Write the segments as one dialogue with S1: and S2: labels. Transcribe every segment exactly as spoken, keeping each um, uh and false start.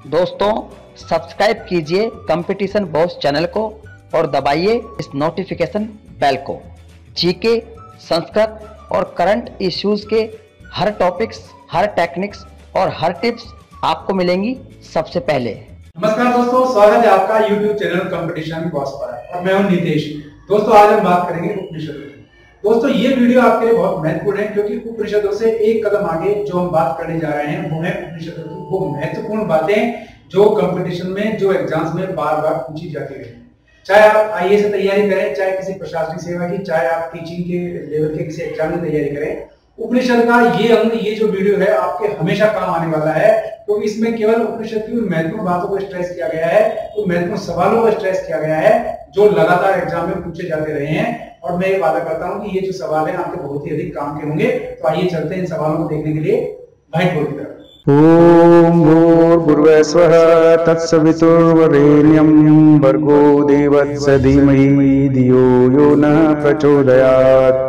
S1: दोस्तों सब्सक्राइब कीजिए competition boss channel को और दबाइए इस नोटिफिकेशन बेल को। जीके, संस्कृत और करंट इश्यूज के हर टॉपिक्स, हर टेक्निक्स और हर टिप्स आपको मिलेंगी सबसे पहले।
S2: नमस्कार दोस्तों, स्वागत है आपका यूट्यूब चैनल कंपटीशन बॉस पर और मैं हूं नीतीश। दोस्तों आज हम बात करेंगे उपनिषदों की। दोस्तों ये वीडियो आपके लिए बहुत महत्वपूर्ण है क्योंकि उपनिषदों से एक कदम आगे जो हम बात करने जा रहे हैं वो है उपनिषदों की वो महत्वपूर्ण बातें जो कंपटीशन में, जो एग्जाम्स में बार बार पूछी जाती है। चाहे आप आई ए एस से तैयारी करें, चाहे किसी प्रशासनिक सेवा की, चाहे आप टीचिंग के लेवल के किसी एग्जाम की तैयारी करें, उपनिषद का ये अंग, ये जो वीडियो है आपके हमेशा काम आने वाला है क्योंकि तो इसमें केवल उपनिषद की महत्वपूर्ण बातों को स्ट्रेस किया गया है, तो महत्वपूर्ण सवालों को स्ट्रेस किया गया है जो लगातार एग्जाम में पूछे जाते रहे हैं। और मैं ये वादा करता हूं कि ये जो सवाल है आपके बहुत ही अधिक काम के होंगे। तो आइए चलते हैं इन सवालों को देखने के लिए व्हाइट बोर्ड की तरफ।
S3: ओम भूर्भुवः स्वः तत्सवितुर्वरेण्यं भर्गो देवस्य धीमहि धियो यो न प्रचोदयात्।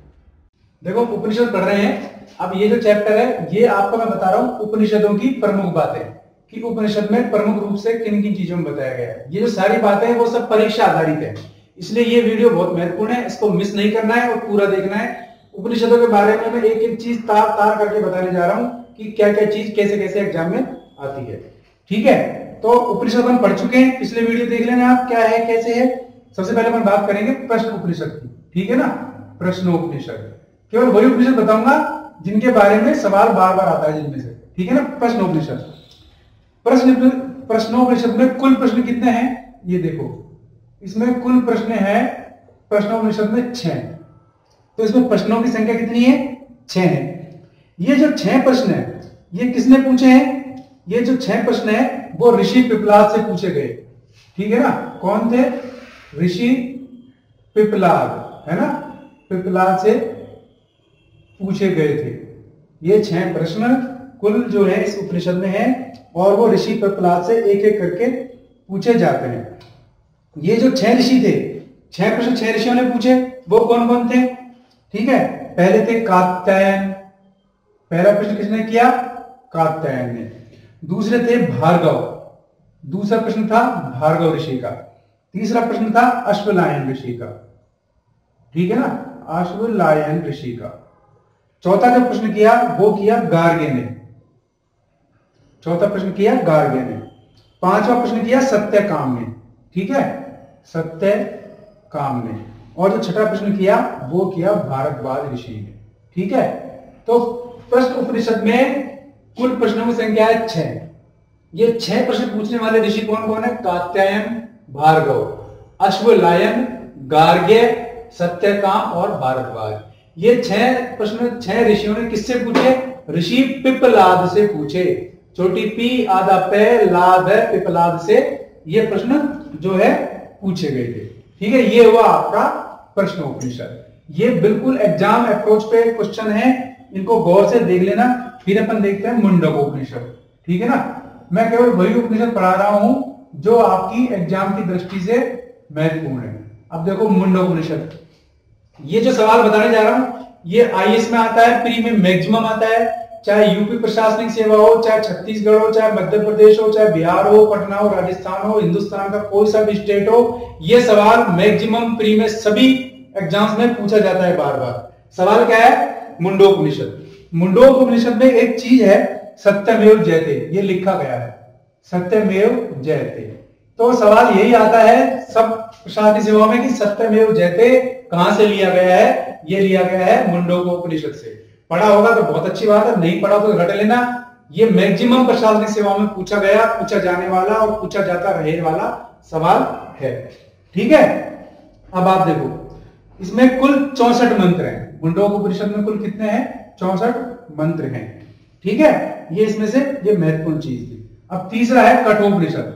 S2: देखो उपनिषद पढ़ रहे हैं। अब ये जो चैप्टर है ये आपको मैं बता रहा हूं उपनिषदों की प्रमुख बातें कि उपनिषद में प्रमुख रूप से किन किन चीजों में बताया गया है। ये जो सारी बातें हैं वो सब परीक्षा आधारित है, इसलिए ये वीडियो बहुत महत्वपूर्ण है, इसको मिस नहीं करना है और पूरा देखना है। उपनिषदों के बारे में मैं एक एक चीज तार तार करके बताने जा रहा हूं कि क्या क्या चीज कैसे कैसे एग्जाम में आती है। ठीक है, तो उपनिषद हम पढ़ चुके हैं, पिछले वीडियो देख लेना आप क्या है कैसे है। सबसे पहले हम बात करेंगे प्रश्न उपनिषद की, ठीक है ना। प्रश्नोपनिषद केवल वही उपनिषद बताऊंगा जिनके बारे में सवाल बार बार आता है जिनमें से, ठीक है ना। प्रश्नोपनिषद, प्रश्न प्रश्नोपनिषद में कुल प्रश्न कितने हैं ये देखो। इसमें कुल प्रश्न है प्रश्नोपनिषद में छह, तो इसमें प्रश्नों की संख्या कितनी है? छह है। ये जो छह प्रश्न है ये किसने पूछे हैं? ये जो छह प्रश्न है वो ऋषि पिपलाद से पूछे गए, ठीक है ना। कौन थे? ऋषि पिपलाद, है ना। पिपलाद से पूछे गए थे ये छह प्रश्न कुल जो है इस उपनिषद में है और वो ऋषि पिपलाद से एक एक करके पूछे जाते हैं। ये जो छह ऋषि थे, छह प्रश्न छह ऋषियों ने पूछे, वो कौन कौन थे? ठीक है, पहले थे कात्यायन, पहला प्रश्न किसने किया? कात्यायन ने। दूसरे थे भार्गव, दूसरा प्रश्न था भार्गव ऋषि का। तीसरा प्रश्न था अश्वलायन ऋषि का, ठीक है ना, अश्वलायन ऋषि का। चौथा जो प्रश्न किया वो किया गार्ग्य ने, चौथा प्रश्न किया गार्ग्य ने। पांचवा प्रश्न किया सत्यकाम ने, ठीक है, सत्यकाम ने। और जो छठा प्रश्न किया वो किया भारद्वाज ऋषि ने, ठीक है। तो प्रश्न उपनिषद में कुल प्रश्नों की संख्या है छह। ये छह प्रश्न पूछने वाले ऋषि कौन कौन है? कात्यायन, भार्गव, अश्वलायन, गार्ग्य, सत्यकाम और भारद्वाज। ये छह प्रश्न छह ऋषियों ने किससे पूछे? ऋषि पिपलाद से पूछे। छोटी पी आधा पे लाद है, पिपलाद से ये प्रश्न जो है पूछे गए थे, ठीक है। ये हुआ आपका प्रश्नोपनिषद। ये बिल्कुल एग्जाम अप्रोच पे क्वेश्चन है, इनको गौर से देख लेना। फिर अपन देखते हैं मुंडकोपनिषद, ठीक है ना। मैं केवल वही उपनिषद पढ़ा रहा हूं जो आपकी एग्जाम की दृष्टि से महत्वपूर्ण है। अब देखो मुंडकोपनिषद, ये जो सवाल बताने जा रहा हूं ये आई ए एस में आता है, प्री में मैक्सिमम आता है। चाहे यूपी प्रशासनिक सेवा हो, चाहे छत्तीसगढ़ हो, चाहे मध्य प्रदेश हो, चाहे बिहार हो, पटना हो, राजस्थान हो, हिंदुस्तान का कोई सा भी स्टेट हो, ये सवाल मैक्सिमम प्री में सभी एग्जाम्स में पूछा जाता है बार बार। सवाल क्या है? मुंडकोपनिषद। मुंडकोपनिषद में एक चीज है सत्यमेव जयते, ये लिखा गया है सत्यमेव जयते। तो सवाल यही आता है सब प्रशासनिक सेवाओं में कि सत्यमेव जयते कहां से लिया गया है? ये लिया गया है मुंडकोपनिषद से। पढ़ा होगा तो बहुत अच्छी बात है, नहीं पढ़ा तो रट लेना। ये मैक्सिमम प्रशासनिक सेवाओं में पूछा गया, पूछा जाने वाला और पूछा जाता रहे वाला सवाल है, ठीक है। अब आप देखो इसमें कुल चौसठ मंत्र हैं। मुंडकोपनिषद में कुल कितने हैं? चौसठ मंत्र हैं, ठीक है। ये इसमें से ये महत्वपूर्ण चीज थी। अब तीसरा है कठोपनिषद।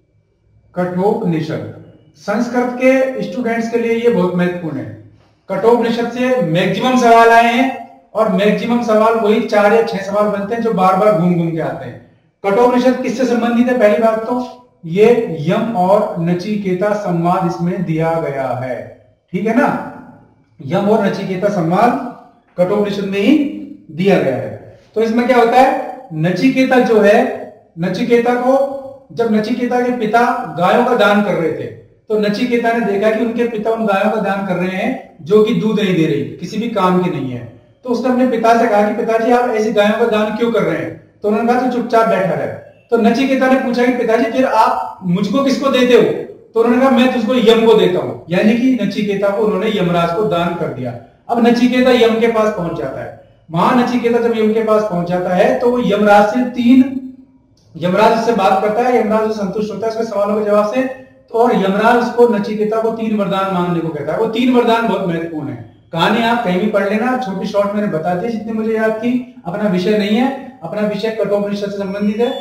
S2: कठोपनिषद संस्कृत के स्टूडेंट्स के लिए ये बहुत महत्वपूर्ण है। कठोपनिषद से मैक्सिमम सवाल आए हैं और मैक्सिमम सवाल वही चार या छह सवाल बनते हैं जो बार बार घूम घूम के आते हैं। कठोपनिषद किससे संबंधित है? पहली बात तो ये यम और नचिकेता संवाद इसमें दिया गया है, ठीक है ना। यम और नचिकेता संवाद कठोपनिषद में ही दिया गया है। तो इसमें क्या होता है? नचिकेता जो है नचिकेता को, जब नचिकेता के पिता गायों का दान कर रहे थे तो नचिकेता ने देखा कि उनके पिता उन गायों का दान कर रहे हैं जो कि दूध नहीं दे रही, किसी भी काम की नहीं है। तो उसने अपने पिता से कहा कि पिताजी आप ऐसी गायों का दान क्यों कर रहे हैं? तो उन्होंने कहा तो चुपचाप बैठा रहे। तो नचिकेता ने पूछा कि पिताजी फिर आप मुझको किसको देते हो? तो उन्होंने कहा मैं तुझको यम को देता हूं। यानी कि नचिकेता को उन्होंने यमराज को दान कर दिया। अब नचिकेता यम के पास पहुंच जाता है। वहां नचिकेता जब यम के पास पहुंच जाता है तो वो यमराज से तीन यमराज उससे बात करता है, यमराज उससे संतुष्ट होता है उसके सवालों के जवाब से। तो और यमराज उसको नचिकेता को तीन वरदान मांगने को कहता है। वो तीन वरदान बहुत महत्वपूर्ण है। कहानी आप कहीं भी पढ़ लेना, छोटी शॉर्ट मैंने बता दी जितनी मुझे याद थी। अपना विषय नहीं है, अपना विषय कठोपनिषद से संबंधित है।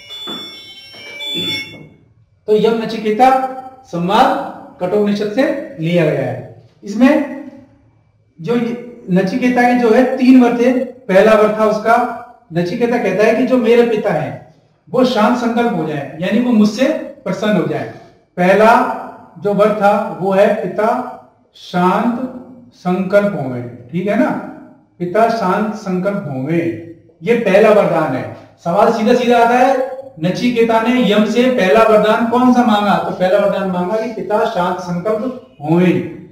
S2: तो यम नचिकेता संवाद कठोपनिषद से लिया गया है। इसमें जो नचिकेता के जो है तीन वर थे। पहला वर था उसका, नचिकेता कहता है कि जो मेरे पिता हैं वो शांत संकल्प हो जाए, यानी वो मुझसे प्रसन्न हो जाए। पहला जो वर था वो है पिता शांत संकल्प होवे, ठीक है ना, पिता शांत संकल्प होवे, ये पहला वरदान है। सवाल सीधा सीधा आता है, नचिकेता ने यम से पहला वरदान कौन सा मांगा? तो पहला वरदान मांगा कि पिता शांत संकल्प होवे।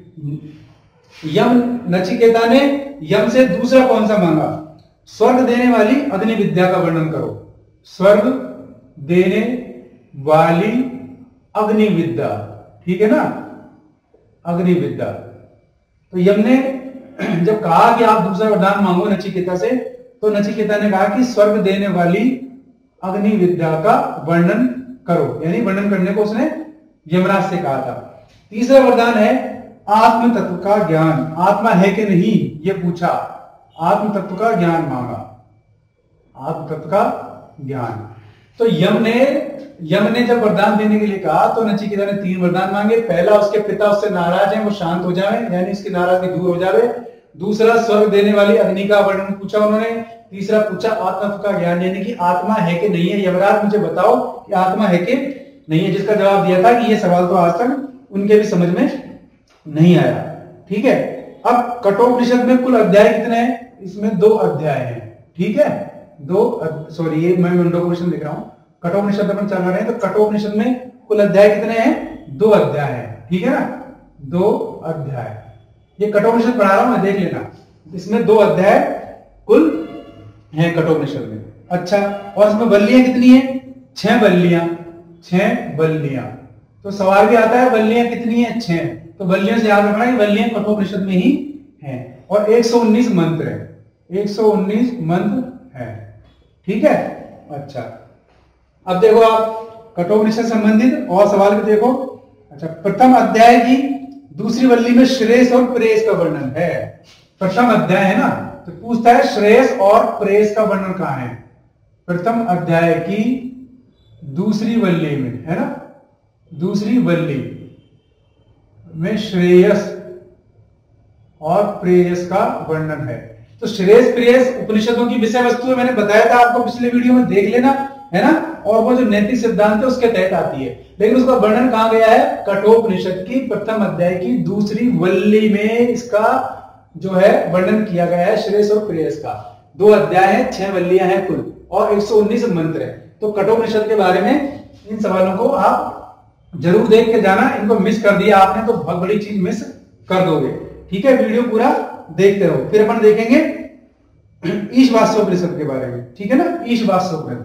S2: यम नचिकेता ने यम से दूसरा कौन सा मांगा? स्वर्ग देने वाली अग्नि विद्या का वर्णन करो। स्वर्ग देने वाली अग्नि विद्या, ठीक है ना, अग्नि विद्या। तो यम ने जब कहा कि आप दूसरा वरदान मांगो नचिकेता से, तो नचिकेता ने कहा कि स्वर्ग देने वाली अग्नि विद्या का वर्णन करो, यानी वर्णन करने को उसने यमराज से कहा था। तीसरा वरदान है आत्म तत्व का ज्ञान। आत्मा है कि नहीं ये पूछा, आत्म तत्व का ज्ञान मांगा, आत्म तत्व का ज्ञान। तो यम ने यम ने जब वरदान देने के लिए कहा तो नचिकेता ने तीन वरदान मांगे। पहला, उसके पिता उससे नाराज हैं, वो शांत हो जाए, यानी इसकी नाराजगी दूर हो जाए। दूसरा, स्वर्ग देने वाली अग्नि का वर्णन पूछा उन्होंने। तीसरा पूछा आत्मा का ज्ञान, यानी कि आत्मा है कि नहीं है, यमराज मुझे बताओ कि आत्मा है कि नहीं है, जिसका जवाब दिया था कि ये सवाल तो आज तक उनके भी समझ में नहीं आया, ठीक है। अब कठोपनिषद में कुल अध्याय कितने हैं? इसमें दो अध्याय हैं, ठीक है, दो, सॉरी ये मैं मुंडकोपनिषद लिख रहा हूं, कठोपनिषद अपन चल रहे हैं। तो कठोपनिषद में कुल अध्याय कितने हैं? दो अध्याय हैं, ठीक है ना, दो अध्याय। ये कठोपनिषद पढ़ा रहा हूं मैं, देख लेना। इसमें दो अध्याय कुल हैं कठोपनिषद में। अच्छा, और इसमें बल्लियां कितनी हैं? छह बल्लियां, छह बल्लियां। तो सवाल भी आता है बल्लियां कितनी है? छह। तो बल्लियों से याद रखना कि बल्लियां कठोपनिषद में ही हैं। और एक सौ उन्नीस मंत्र है, एक सौ उन्नीस मंत्र है, ठीक है। अच्छा, अब देखो आप कठोपनिषद संबंधित और सवाल भी देखो। अच्छा, प्रथम अध्याय की दूसरी वल्ली में श्रेयस और प्रेयस का वर्णन है। प्रथम अध्याय है ना, तो पूछता है श्रेयस और प्रेयस का वर्णन कहां है? प्रथम अध्याय की दूसरी वल्ली में, है ना, दूसरी वल्ली में श्रेयस और प्रेयस का वर्णन है। तो श्रेयस प्रेयस उपनिषदों की विषय वस्तु है, मैंने बताया था आपको पिछले वीडियो में, देख लेना, है ना। और वो जो नैतिक सिद्धांत है उसके तहत आती है, लेकिन उसका वर्णन कहां गया है? कठोपनिषद की प्रथम अध्याय की दूसरी वल्ली में इसका जो है वर्णन किया गया है, श्रेयस और प्रेयस का। दो अध्याय है, छह वल्लियां हैं कुल, और एक सौ उन्नीस मंत्र है। तो कठोपनिषद के बारे में इन सवालों को आप जरूर देख के जाना। इनको मिस कर दिया आपने तो बहुत बड़ी चीज मिस कर दोगे, ठीक है। वीडियो पूरा देखते रहो। फिर अपन देखेंगे ईशवास्योपनिषद के बारे में, ठीक है ना। ईशवास्योपनिषद,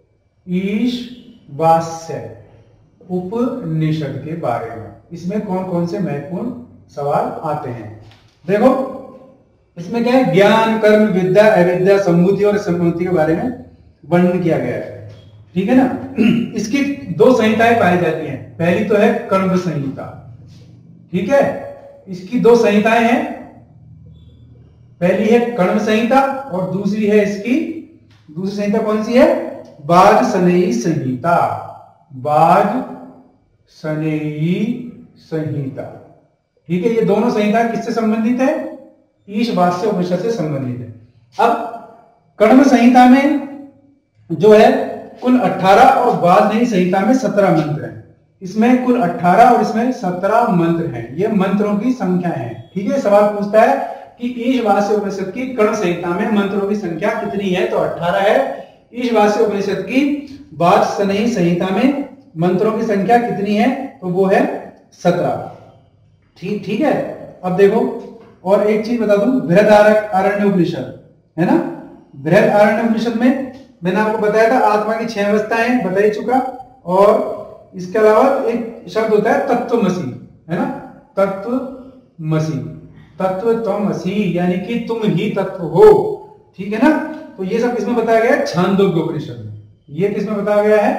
S2: ईशवास्य उपनिषद के बारे में, इसमें कौन कौन से महत्वपूर्ण सवाल आते हैं देखो। इसमें क्या है? ज्ञान, कर्म, विद्या, अविद्या, सम्मुति और सम्मुति के बारे में वर्णन किया गया है, ठीक है ना। इसकी दो संहिताएं पाई जाती हैं। पहली तो है कर्म संहिता, ठीक है, इसकी दो संहिताएं हैं। पहली है कर्म संहिता और दूसरी है इसकी दूसरी संहिता कौन सी है? बाज सनेयी संहिता, बाज सनेयी संहिता, ठीक है। ये दोनों संहिता किससे संबंधित है? ईशवास्य उपनिषद से संबंधित है। अब कर्म संहिता में जो है कुल अठारह और बाज सनेयी संहिता में सत्रह मंत्र हैं। इसमें कुल अठारह और इसमें सत्रह मंत्र हैं। ये मंत्रों की संख्या है, ठीक है। सवाल पूछता है कि ईशवास्य उपनिषद की कर्ण संहिता में मंत्रों की संख्या कितनी है? तो अठारह है। ईशवास्य उपनिषद की वाचस्पति संहिता में मंत्रों की संख्या कितनी है? तो वो है सत्रह। ठीक ठीक है। अब देखो और एक चीज बता दूं, बृहदारण्यक उपनिषद है ना, बृहदारण्यक में मैंने आपको बताया था आत्मा की छह अवस्थाएं बता ही चुका, और इसके अलावा एक शब्द होता है तत्वमसि, है ना, तत्वमसि, तत्वत्वमसि यानी कि तुम ही तत्व हो। ठीक है ना। तो ये सब किसमें बताया गया है? छांदोग्योपनिषद में। ये किसमें बताया गया है?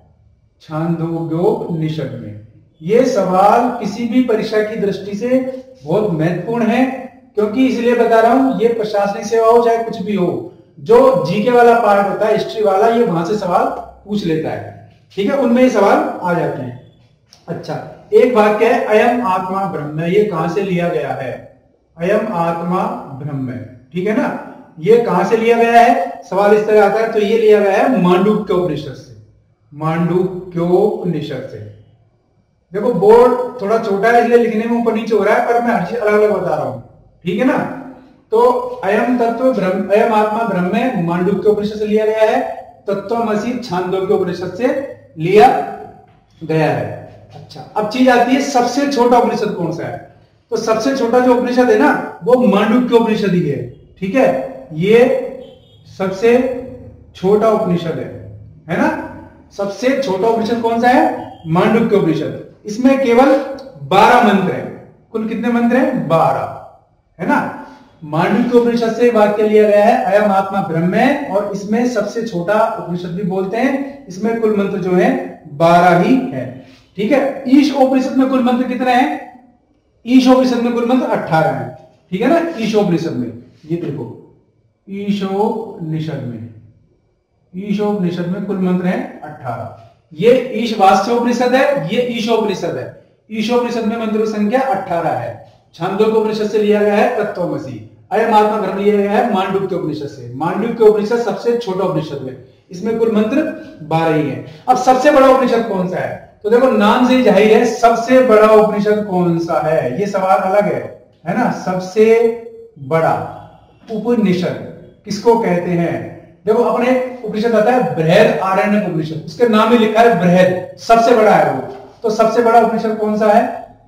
S2: छांदोग्योपनिषद में। ये सवाल किसी भी परीक्षा की दृष्टि से बहुत महत्वपूर्ण है, क्योंकि इसलिए बता रहा हूं, ये प्रशासनिक सेवा हो चाहे कुछ भी हो, जो जीके वाला पार्ट होता है, हिस्ट्री वाला, ये वहां से सवाल पूछ लेता है। ठीक है, उनमें ये सवाल आ जाते हैं। अच्छा, एक वाक्य है अयम आत्मा ब्रह्म, ये कहां से लिया गया है? अयम आत्मा ब्रह्म, ठीक है ना। ये कहां से लिया गया है? सवाल इस तरह आता है, तो ये लिया गया है मांडुक्योपनिषद से, मांडुक्योपनिषद से। देखो बोर्ड थोड़ा छोटा है इसलिए लिखने में ऊपर नीचे हो रहा है, पर मैं हर चीज अलग अलग बता रहा हूं। ठीक है ना। तो अयम तत्व ब्रह्म, अयम आत्मा ब्रह्म मांडुक्योपनिषद से लिया गया है, तत्वमसि छांदोग्योपनिषद से लिया गया है। अच्छा, अब चीज आती है सबसे छोटा उपनिषद कौन सा है? तो सबसे छोटा जो उपनिषद है ना, वो मांडुक्योपनिषद ही है। ठीक है, ये सबसे छोटा उपनिषद है, है ना। सबसे छोटा उपनिषद कौन सा है? मांडुक्योपनिषद। इसमें केवल बारह मंत्र हैं। कुल कितने मंत्र हैं? बारह, है ना। मांडुक्योपनिषद से वाक्य लिया गया है अयम आत्मा ब्रह्म है, और इसमें सबसे छोटा उपनिषद भी बोलते हैं। इसमें कुल मंत्र जो है बारह ही है। ठीक है। ईशोपनिषद में कुल मंत्र कितने हैं? ईशोपनिषद में कुल मंत्र अठारह है। ठीक है ना। ईशोपनिषद में ये देखो, ईशोपनिषद में ईशोपनिषद में कुल मंत्र हैं अठारह। ये ईशवास्योपनिषद है, ये ईशोपनिषद है। ईशोपनिषद में मंत्रों की संख्या अठारह है। छांदोग्योपनिषद से लिया गया है तत्वमसि। अयम आत्मा ब्रह्म लिया गया है मांडुक्योपनिषद से। मांडुक्योपनिषद सबसे छोटा उपनिषद है, इसमें कुल मंत्र बारह ही है। अब सबसे बड़ा उपनिषद कौन सा है? तो देखो नाम से ही जाहिर है सबसे बड़ा उपनिषद कौन सा है, ये सवाल अलग है, है ना। सबसे बड़ा उपनिषद किसको कहते हैं? देखो अपने उपनिषद आता है बृहदारण्यक उपनिषद, उसके नाम में लिखा है बृहद, सबसे बड़ा है वो। तो सबसे बड़ा उपनिषद कौन सा है?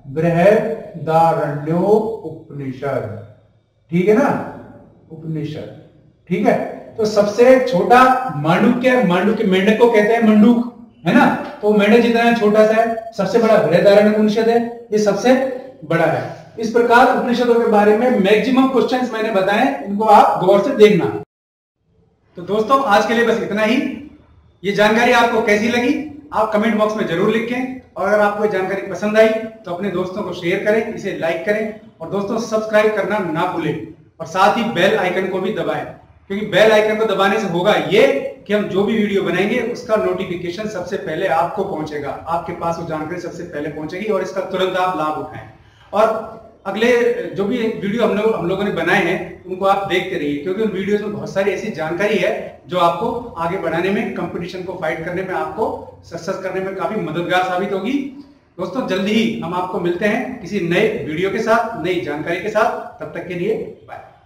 S2: बृहदारण्यक उपनिषद। ठीक है ना, उपनिषद। ठीक है। तो सबसे छोटा मांडुक्य, मांडुक्य मेंढक को कहते हैं मंडूक, है ना। तो मेंढक जितना छोटा सा है। सबसे बड़ा बृहदारण्यक उपनिषद है, ये सबसे बड़ा है। इस प्रकार उपनिषदों के बारे में मैक्सिमम क्वेश्चंस मैंने बताए, इनको आप गौर से देखना। तो दोस्तों आज के लिए बस इतना ही। ये जानकारी आपको कैसी लगी आप कमेंट बॉक्स में जरूर लिखें, और अगर आपको ये जानकारी पसंद आई तो अपने दोस्तों को शेयर करें, इसे लाइक करें, और दोस्तों सब्सक्राइब करना ना भूलें, और साथ ही बेल आइकन को भी दबाएं, क्योंकि बेल आइकन को दबाने से होगा ये कि हम जो भी वीडियो बनाएंगे उसका नोटिफिकेशन सबसे पहले आपको पहुंचेगा, आपके पास वो जानकारी सबसे पहले पहुंचेगी, और इसका तुरंत आप लाभ उठाएं। और अगले जो भी वीडियो हम लोग हम लोगों ने बनाए हैं उनको आप देखते रहिए, क्योंकि उन वीडियोस में बहुत सारी ऐसी जानकारी है जो आपको आगे बढ़ाने में, कंपटीशन को फाइट करने में, आपको सक्सेस करने में काफी मददगार साबित होगी। दोस्तों जल्दी ही हम आपको मिलते हैं किसी नए वीडियो के साथ, नई जानकारी के साथ। तब तक के लिए बाय।